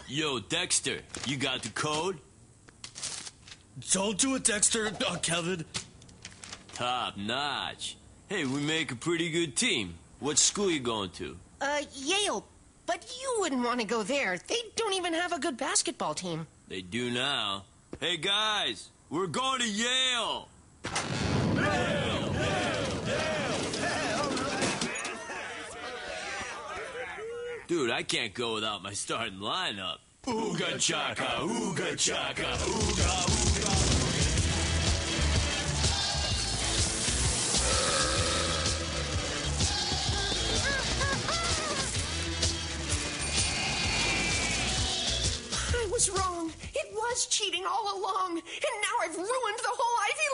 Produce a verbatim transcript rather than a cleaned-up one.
Yo, Dexter, you got the code? Don't do it, Dexter. Uh, Kevin. Top notch. Hey, we make a pretty good team. What school you going to? Uh, Yale. But you wouldn't want to go there. They don't even have a good basketball team. They do now. Hey, guys, we're going to Yale. Yale, Yale, Yale, Yale. Dude, I can't go without my starting lineup. Ooga chaka, ooga chaka, ooga, ooga. I was wrong. It was cheating all along. And now I've ruined the whole Ivy